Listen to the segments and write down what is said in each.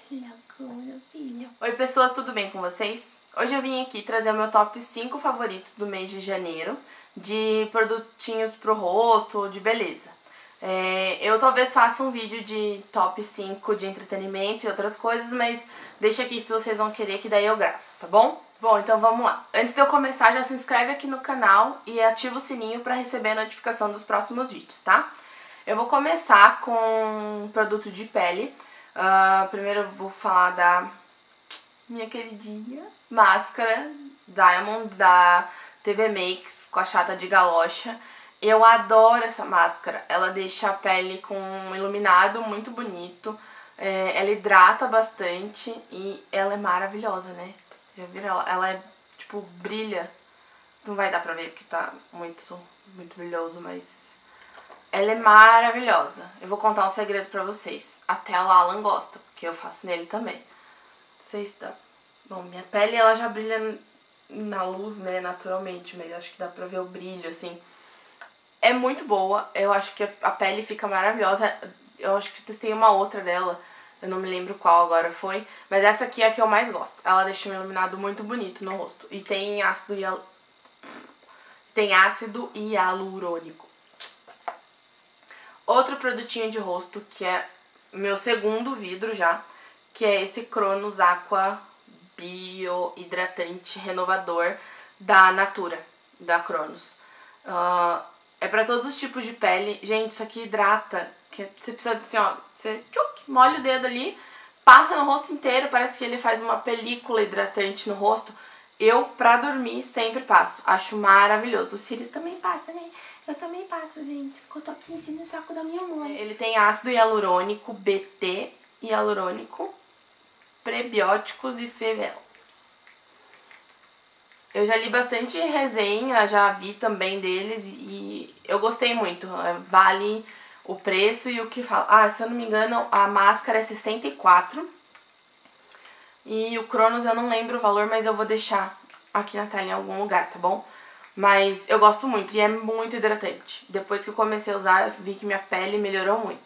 Oi pessoas, tudo bem com vocês? Hoje eu vim aqui trazer o meu top 5 favoritos do mês de janeiro de produtinhos pro rosto, de beleza. Eu talvez faça um vídeo de top 5 de entretenimento e outras coisas, mas deixa aqui se vocês vão querer que daí eu gravo, tá bom? Bom, então vamos lá. Antes de eu começar, já se inscreve aqui no canal e ativa o sininho para receber a notificação dos próximos vídeos, tá? Eu vou começar com um produto de pele. Primeiro eu vou falar da minha queridinha máscara Diamond da TB Makes com a chata de galocha. Eu adoro essa máscara, ela deixa a pele com um iluminado muito bonito, ela hidrata bastante e ela é maravilhosa, né? Já viram? Ela é, tipo, brilha. Não vai dar pra ver porque tá muito brilhoso, mas ela é maravilhosa. Eu vou contar um segredo pra vocês. Até o Alan gosta, porque eu faço nele também. Não sei se dá. Bom, minha pele ela já brilha na luz, né, naturalmente, mas acho que dá pra ver o brilho, assim. É muito boa, eu acho que a pele fica maravilhosa. Eu acho que testei uma outra dela, eu não me lembro qual agora foi, mas essa aqui é a que eu mais gosto. Ela deixa um iluminado muito bonito no rosto. E tem ácido hialurônico. Outro produtinho de rosto, que é meu segundo vidro já, que é esse Cronos Aqua Bio Hidratante Renovador da Natura, da Cronos. É pra todos os tipos de pele. Gente, isso aqui hidrata. Que você precisa assim, ó, você molha o dedo ali, passa no rosto inteiro, parece que ele faz uma película hidratante no rosto. Eu, pra dormir, sempre passo. Acho maravilhoso. O Sirius também passa, né? Eu também passo, gente, porque eu tô aqui em cima do saco da minha mãe. Ele tem ácido hialurônico, BT hialurônico, prebióticos e fevel. Eu já li bastante resenha, já vi também deles e eu gostei muito. Vale o preço e o que fala. Se eu não me engano, a máscara é 64. E o Cronos eu não lembro o valor, mas eu vou deixar aqui na tela em algum lugar, tá bom? Mas eu gosto muito e é muito hidratante. Depois que eu comecei a usar, eu vi que minha pele melhorou muito.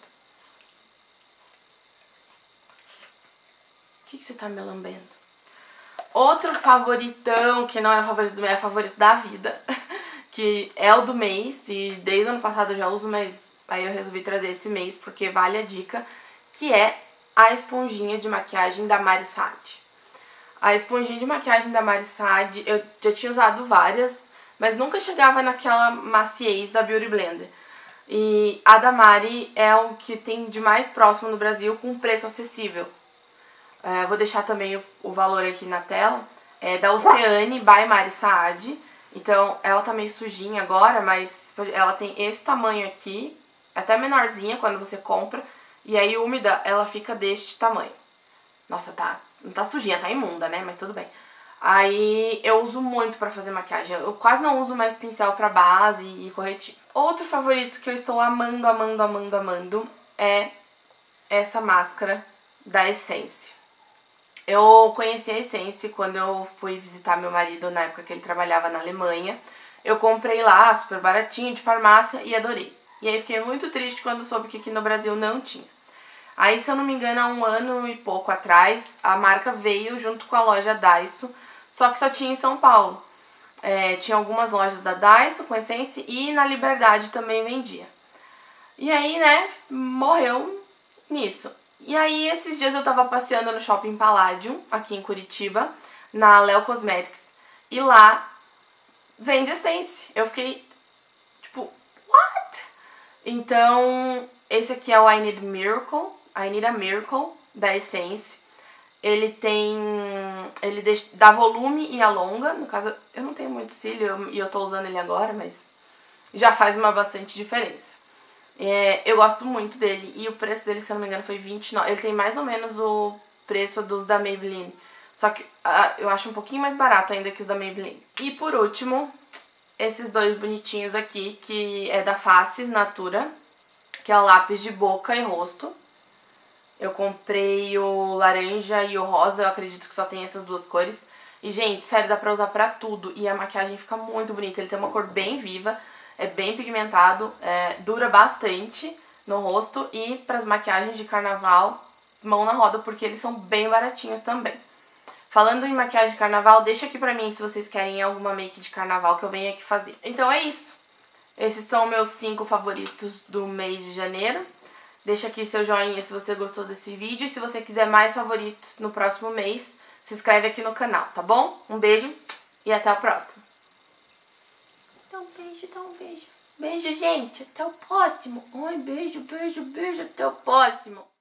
O que você tá me lambendo? Outro favoritão, que não é favorito do mês, é favorito da vida, que é o do mês, e desde o ano passado eu já uso, mas aí eu resolvi trazer esse mês porque vale a dica, que é a esponjinha de maquiagem da Mari Saad. A esponjinha de maquiagem da Mari Saad, eu já tinha usado várias, mas nunca chegava naquela maciez da Beauty Blender. E a da Mari é o que tem de mais próximo no Brasil com preço acessível. Vou deixar também o valor aqui na tela. É da Oceane by Mari Saad. Então, ela tá meio sujinha agora, mas ela tem esse tamanho aqui, até menorzinha quando você compra. E aí, úmida, ela fica deste tamanho. Nossa, não tá sujinha, tá imunda, né? Mas tudo bem. Aí, eu uso muito pra fazer maquiagem. Eu quase não uso mais pincel pra base e corretivo. Outro favorito que eu estou amando, amando, amando, amando é essa máscara da Essence. Eu conheci a Essence quando eu fui visitar meu marido na época que ele trabalhava na Alemanha. Eu comprei lá, super baratinho, de farmácia, e adorei. E aí fiquei muito triste quando soube que aqui no Brasil não tinha. Aí, se eu não me engano, há um ano e pouco atrás, a marca veio junto com a loja Daiso, só que só tinha em São Paulo. Tinha algumas lojas da Daiso com Essence e na Liberdade também vendia. E aí, né, morreu nisso. E aí, esses dias eu tava passeando no Shopping Palladium, aqui em Curitiba, na Léo Cosmetics, e lá vende Essence. Eu fiquei, tipo, what? Então, esse aqui é o I Need a Miracle, da Essence. Ele dá volume e alonga, no caso, eu não tenho muito cílio e eu tô usando ele agora, mas já faz bastante diferença. Eu gosto muito dele e o preço dele, se eu não me engano, foi R$29. Ele tem mais ou menos o preço dos da Maybelline, só que eu acho um pouquinho mais barato ainda que os da Maybelline. E por último, esses dois bonitinhos aqui, que é da Faces Natura, que é o lápis de boca e rosto. Eu comprei o laranja e o rosa, eu acredito que só tem essas duas cores. E, gente, sério, dá pra usar pra tudo e a maquiagem fica muito bonita. Ele tem uma cor bem viva. É bem pigmentado, dura bastante no rosto e para as maquiagens de carnaval mão na roda, porque eles são bem baratinhos também. Falando em maquiagem de carnaval, deixa aqui pra mim se vocês querem alguma make de carnaval que eu venha aqui fazer. Então é isso. Esses são meus 5 favoritos do mês de janeiro. Deixa aqui seu joinha se você gostou desse vídeo. E se você quiser mais favoritos no próximo mês, se inscreve aqui no canal, tá bom? Um beijo e até o próximo. Dá um beijo, dá um beijo. Beijo, gente. Até o próximo. Ai, beijo, beijo, beijo. Até o próximo.